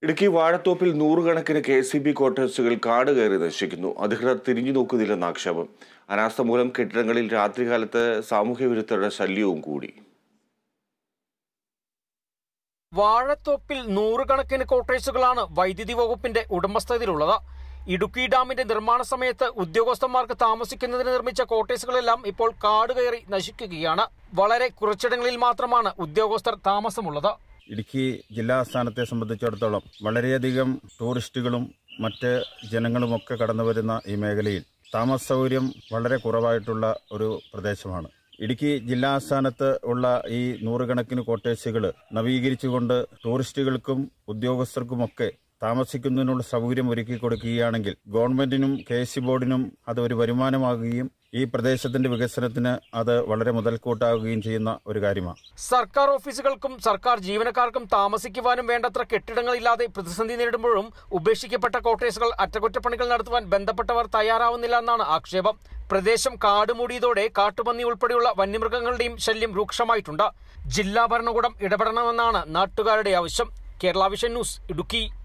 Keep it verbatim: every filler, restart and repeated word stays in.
ഇടുക്കി വാഴത്തോപ്പിൽ നൂറുകണക്കിന് K S E B ക്വാർട്ടേഴ്സുകൾ കാട് കയറി നശിക്കുന്നു. അധികൃതർ തിരിഞ്ഞു നോക്കുന്നില്ലെന്ന ആക്ഷേപം. അനാസ്ഥ മൂലം കെട്ടിടങ്ങളിൽ രാത്രികാലത്ത് സാമൂഹ്യ വിരുദ്ധരുടെ ശല്യവും കൂടി. വാഴത്തോപ്പിൽ നൂറുകണക്കിന് ക്വാർട്ടേഴ്സുകളാണ് വൈദ്യുതി വകുപ്പിന്റെ ഉടമസ്ഥതയിലുള്ളത്. ഇടുക്കി ഡാമിന്റെ നിർമ്മാണ സമയത്ത് ഉദ്യോഗസ്ഥന്മാർക്ക് താമസിക്കുന്നതിന് നിർമ്മിച്ച ക്വാർട്ടേഴ്സുകളെല്ലാം ഇപ്പോൾ കാട് കയറി നശിക്കുകയാണ്. വളരെ കുറച്ചിടങ്ങളിൽ മാത്രമാണ് ഉദ്യോഗസ്ഥർ താമസമുള്ളത്. ഇടുക്കി ജില്ലാ ആസ്ഥാനത്തെ സംബന്ധിച്ചിടത്തോളം വളരെയധികം ടൂറിസ്റ്റുകളും മറ്റ് ജനങ്ങളുമൊക്കെ കടന്നു വരുന്ന ഈ മേഖലയിൽ താമസ സൗകര്യം വളരെ കുറവായിട്ടുള്ള ഒരു പ്രദേശമാണ്. ഇടുക്കി ജില്ലാ ആസ്ഥാനത്ത് ഉള്ള ഈ നൂറുകണക്കിന് ക്വാർട്ടേഴ്സുകൾ നവീകരിച്ചുകൊണ്ട് ടൂറിസ്റ്റുകൾക്കും ഉദ്യോഗസ്ഥർക്കുമൊക്കെ താമസിക്കുന്നതിനുള്ള സൗകര്യം ഒരുക്കി കൊടുക്കുകയാണെങ്കിൽ ഗവൺമെന്റിനും കെ എസ് ഇ ബോർഡിനും അത് ഒരു വരുമാനമാകുകയും ഈ പ്രദേശത്തിന്റെ വികസനത്തിന് അത് വളരെ മുതൽക്കൂട്ടാകുകയും ചെയ്യുന്ന ഒരു കാര്യമാണ്. സർക്കാർ ഓഫീസുകൾക്കും സർക്കാർ ജീവനക്കാർക്കും താമസിക്കുവാനും വേണ്ടത്ര കെട്ടിടങ്ങളില്ലാതെ പ്രതിസന്ധി നേരിടുമ്പോഴും ഉപേക്ഷിക്കപ്പെട്ട ക്വാർട്ടേഴ്സുകൾ അറ്റകുറ്റപ്പണികൾ നടത്തുവാൻ ബന്ധപ്പെട്ടവർ തയ്യാറാവുന്നില്ല എന്നാണ് ആക്ഷേപം. പ്രദേശം കാടുമൂടിയതോടെ കാട്ടുപന്നി ഉൾപ്പെടെയുള്ള വന്യമൃഗങ്ങളുടെയും ശല്യം രൂക്ഷമായിട്ടുണ്ട്. ജില്ലാ ഭരണകൂടം ഇടപെടണമെന്നാണ് നാട്ടുകാരുടെ ആവശ്യം. Kerala vision news, Idukki.